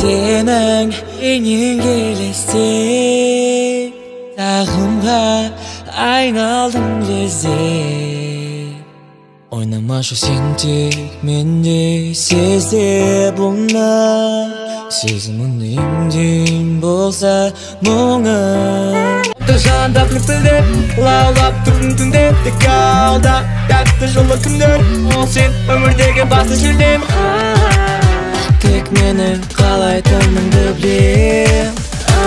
Senin enin gelesi Tağımga aynaldım leze Oynama şu sentik mende sezde bulma Seziminde imdin bolsa muңa Tажанда пліпілдеп, лаулап тұрдың түндеп Тек алда тәтті жылы күндер Ол сен өмірдегі басты жүлдем Тек мені қалайтыныңды білем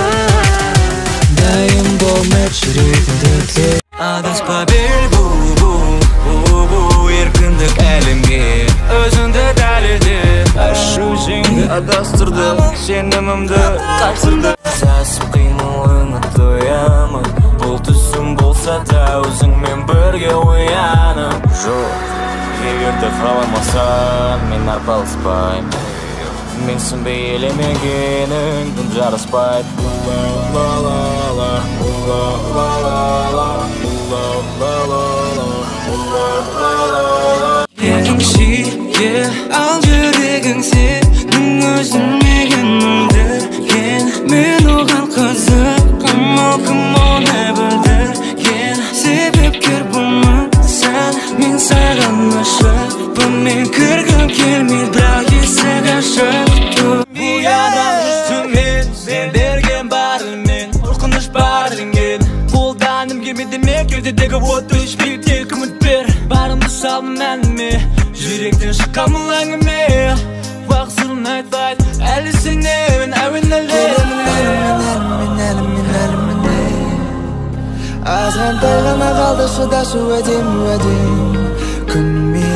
Дайым болмай жүрегімді тек Адаспа бел бұл еркіндік әлемге Өзіңді дәлелде Әш өзіңді адастырды Сенімімді тапсырды Сәсіп қимылыңа тоямын Бұл түсім болса да өзіңмен бірге ояным Жоқ, егерде қаламасам мен арпалыспаймын Менсінбей елемегенің күн жараспайды Еркіңшіге ал жүрегің сенің өзілмеген мүлдірген Мен оған қызықпын ол кім оны білдірген Себепкер болмасаң мен саған ғашықпын Мен кіргім келмейді бірақ есік ашық Ұядан жүзімен сен берген барымен Қорқыныш бар ілінген Қолданым келмеді ме кеудедегі отты ішпейіп тек үміт бер Барымды салдым әніме жүректен шыққан бұл әңгіме Уақыт сырын айтпайды әлі сенемін әуен әлде Азғантай ғана қалды шыдашы уәдем Күн